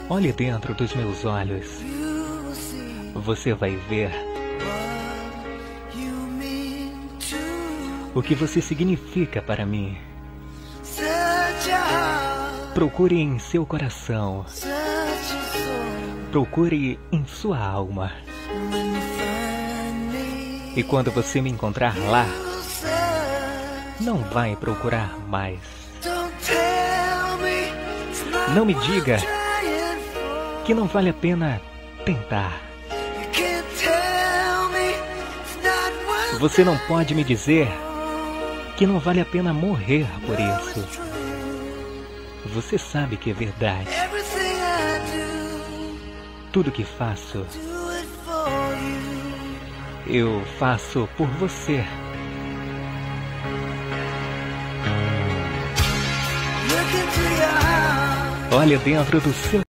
Olhe dentro dos meus olhos. Você vai ver o que você significa para mim. Procure em seu coração. Procure em sua alma. E quando você me encontrar lá, não vai procurar mais. Não me diga que não vale a pena tentar. Você não pode me dizer que não vale a pena morrer por isso. Você sabe que é verdade. Tudo que faço, eu faço por você. Olha dentro do seu